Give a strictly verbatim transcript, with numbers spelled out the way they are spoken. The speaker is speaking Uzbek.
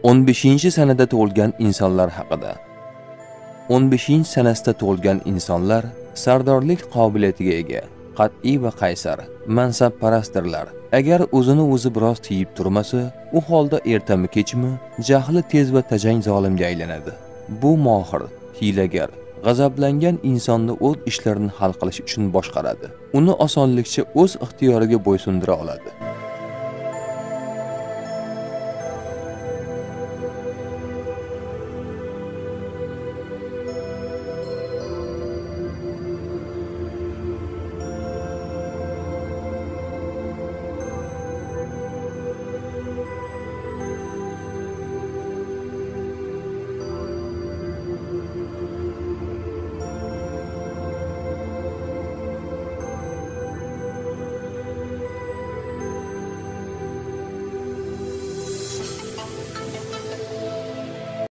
o'n beshinchi sanada tug'ilgan insonlar haqida. o'n beshinchi sanasida tug'ilgan insonlar sardorlik qobiliyatiga ega, qat'iy va qaysar, mansabparastdirlar. Agar o'zini o'zi biroz tiyib turmasa, u holda ertami kechmi jahli tez va tajang zolimga aylanadi. Bu mohir, hiylagar, g'azablangan insonni o'z ishlarini hal qilish uchun boshqaradi. Uni osonlikcha o'z ixtiyoriga bo'ysundira oladi.